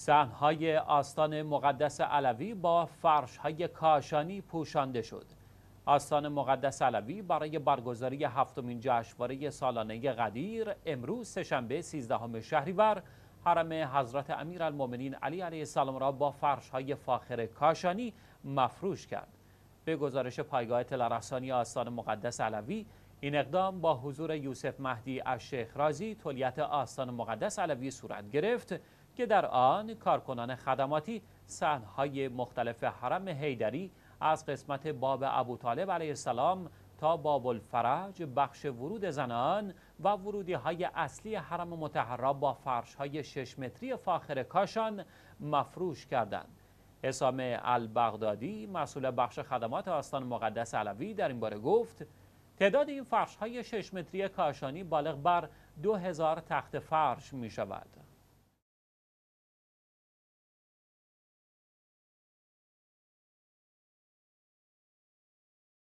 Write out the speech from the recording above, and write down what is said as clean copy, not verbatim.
صحن‌های آستان مقدس علوی با فرش‌های کاشانی پوشانده شد. آستان مقدس علوی برای برگزاری هفتمین جشنواره سالانه قدیر امروز سه‌شنبه 13 شهریور حرم حضرت امیرالمؤمنین علی علیه السلام را با فرش‌های فاخر کاشانی مفروش کرد. به گزارش پایگاه اطلاع رسانی آستان مقدس علوی، این اقدام با حضور یوسف مهدی الشیخ رازی تولیت آستان مقدس علوی صورت گرفت که در آن کارکنان خدماتی صحن‌های مختلف حرم حیدری از قسمت باب ابوطالب علیه السلام تا باب الفرج، بخش ورود زنان و ورودی‌های اصلی حرم مطهر را با فرش‌های 6 متری فاخر کاشان مفروش کردند. حسام البغدادی مسئول بخش خدمات آستان مقدس علوی در این باره گفت: تعداد این فرش‌های 6 متری کاشانی بالغ بر 2000 تخت فرش می شود.